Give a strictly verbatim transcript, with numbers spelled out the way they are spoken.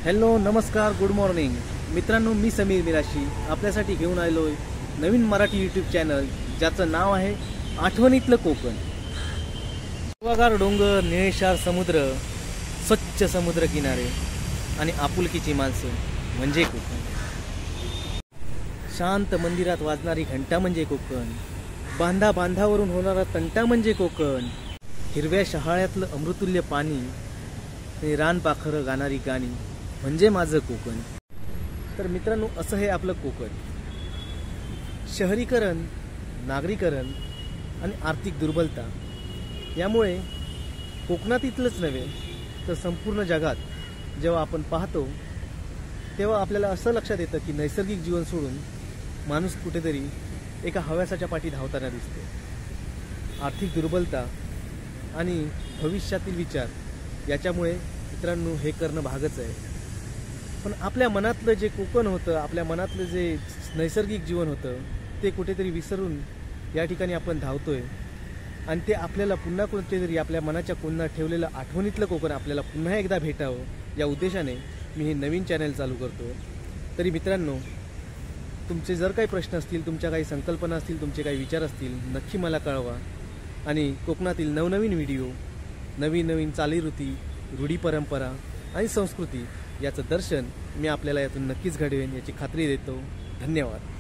Hello नमस्कार good morning मित्रांनो, मी समीर मिराशी आपल्यासाठी घेऊन आलोय नवीन मराठी यूट्यूब चॅनल ज्याचं नाव आहे आठवणीतलं कोकण। हिरवागार डोंगर, निळेशार समुद्र, स्वच्छ समुद्र किनारे आणि आपुलकीची माणसं म्हणजे कोकण। शांत मंदिरात वाजणारी घंटा म्हणजे कोकण, बांधा बांधावरून होणारा तंटा म्हणजे कोकण, हिरव्या शहाळ्यातलं अमृतुल्य पाणी आणि रानपाखरं गाणारी गाणी म्हणजे माझं कोकण। तर मित्रांनो, असं हे आपलं कोकण। शहरीकरण, नागरीकरण आणि आर्थिक दुर्बलता यामुळे कोकणात इथलंच नव्हे तर संपूर्ण जगात जेव्हा आपण पाहतो तेव्हा आपल्याला असं लक्षात येतं की नैसर्गिक जीवन सोडून माणूस कुठेतरी एका हव्यासाच्या पाठी धावताना दिसतो। आर्थिक दुर्बलता आणि भविष्यातील विचार याच्यामुळे मित्रांनो हे करणं भागच आहे। पण आपल्या मनातलं जे कोकण होतं, आपल्या मनातलं जे नैसर्गिक जीवन होतं ते कुठेतरी विसरून या ठिकाणी आपण धावतोय आणि ते आपल्याला पुन्हा कुठेतरी आपल्या मनाच्या कोणात ठेवलेलं आठवणीतलं कोकण आपल्याला पुन्हा एकदा भेटावं या उद्देशाने मी हे नवीन चॅनल चालू करतो। तरी मित्रांनो, तुमचे जर काही प्रश्न असतील, तुमच्या काही संकल्पना असतील, तुमचे काही विचार असतील, नक्की मला कळवा आणि कोकणातील नवनवीन व्हिडिओ, नवीन नवीन चालीरीती, रूढी परंपरा आणि संस्कृती याचं दर्शन मी आपल्याला यातून नक्कीच घडवेन याची खात्री देतो। धन्यवाद।